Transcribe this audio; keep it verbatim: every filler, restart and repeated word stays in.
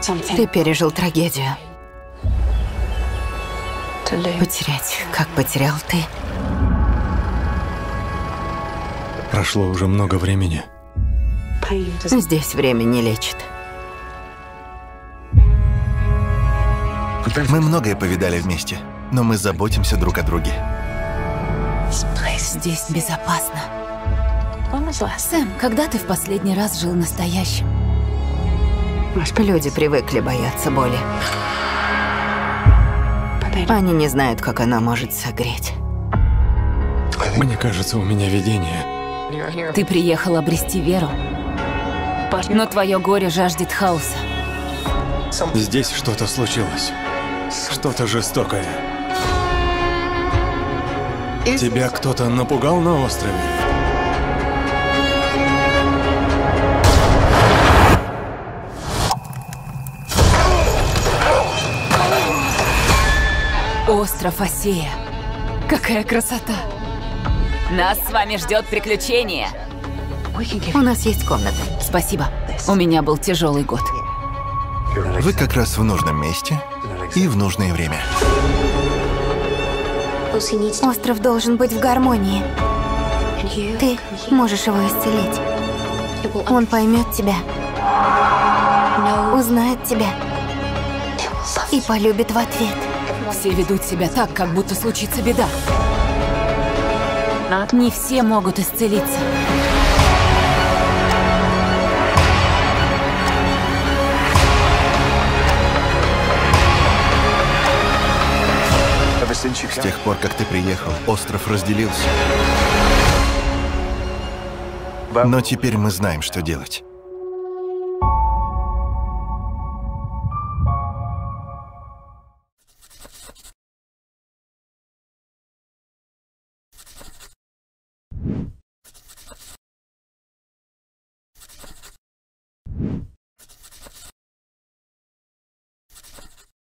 Ты пережил трагедию. Потерять, как потерял ты. Прошло уже много времени. Здесь время не лечит. Мы многое повидали вместе, но мы заботимся друг о друге. Здесь безопасно. Сэм, когда ты в последний раз жил настоящим? Люди привыкли бояться боли. Они не знают, как она может согреть. Мне кажется, у меня видение. Ты приехал обрести веру, но твое горе жаждет хаоса. Здесь что-то случилось. Что-то жестокое. Тебя кто-то напугал на острове? Остров Осея. Какая красота! Нас с вами ждет приключение. У нас есть комната. Спасибо. У меня был тяжелый год. Вы как раз в нужном месте и в нужное время. Остров должен быть в гармонии. Ты можешь его исцелить. Он поймет тебя, узнает тебя и полюбит в ответ. Все ведут себя так, как будто случится беда. Не все могут исцелиться. С тех пор, как ты приехал, остров разделился. Но теперь мы знаем, что делать.